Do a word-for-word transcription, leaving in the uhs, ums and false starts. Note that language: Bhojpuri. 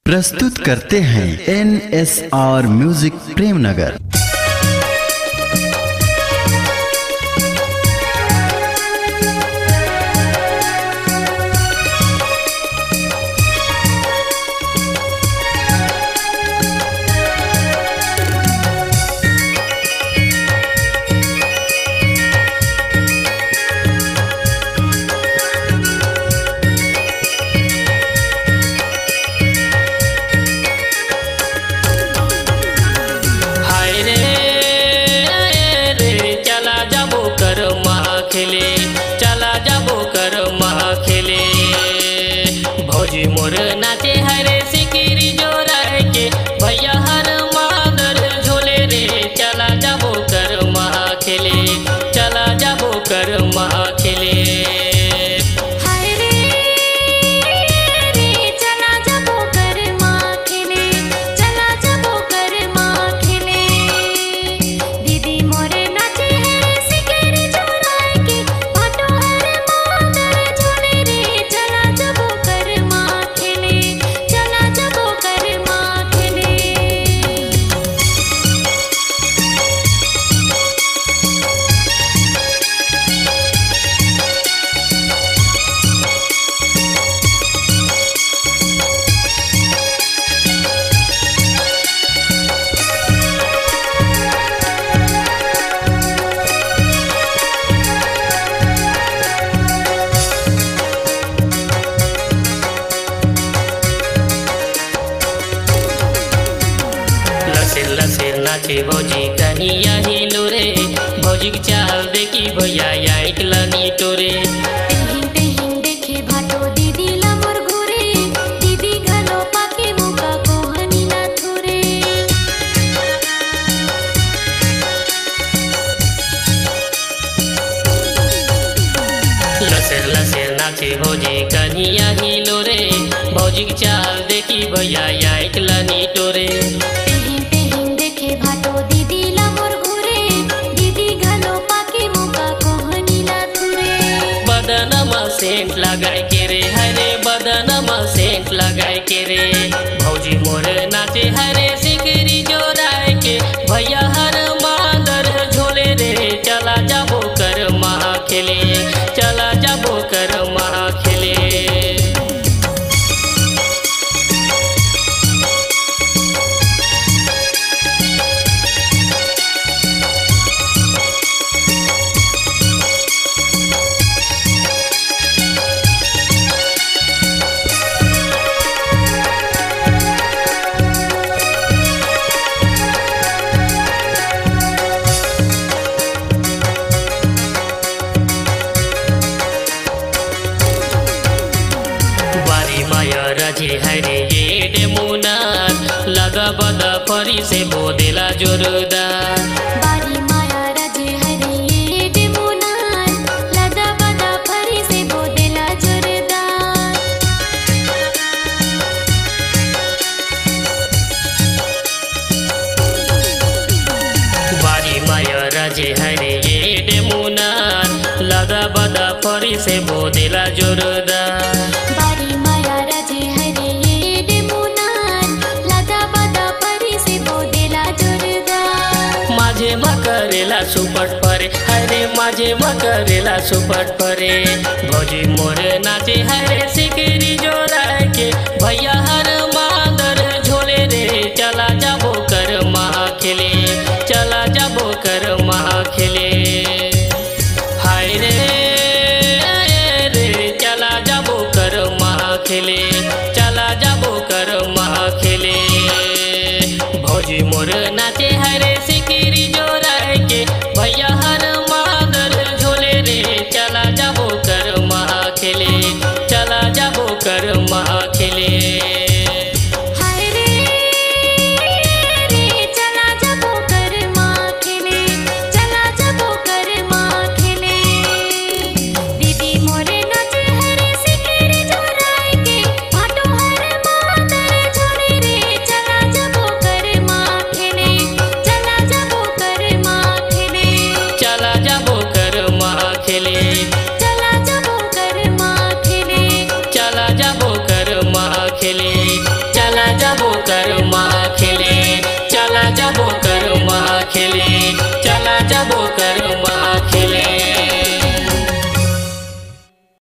प्रस्तुत करते हैं N S R music Premnagar. चला जाबो कर महा खेले भौजी मोर नाचे हरे सिकिरी जोरा के भैया हर मादर झोले रे। चला जाबो कर महा खेले चला जाबो कर महा खेले। लसेर नाचे भौजी कहिया हिलो रे भौजी की चाल देखी भैया एक लनी टोरे। देखे भाटो दीदी ला मोर घोरे दीदी घलो पाके मुका कोहनी ना थोरे। लसेर लसेर नाचे भौजी कहिया हिलो रे भौजी की चाल देखी भैया एक लनी टोरे। बदनमा सेंट लगाए के रे हरे बदनमा सेंट लगाए के रे भौजी मोर नाचे हरे सिकरी जोराए के भैया हर मादर झोले रे। चला जाबो कर महा खेले चला जाबो कर महा खेले। रजे हरे ये डेमुना लगा बदा फरी से बोदेला जोरदार। बारी माया रजे हरे ये डेमुना लगा बदा फरी से बोदेला जोरदार। बारी माया रजे हरे ये डेमुना लगा बदा फरी से बोदेला जोरदार। माझे मकरेला सुपट परे हरे माझे मकरेला सुपट परे भौजी मोर नाचे हरे सिकरी जोरा के भैया हर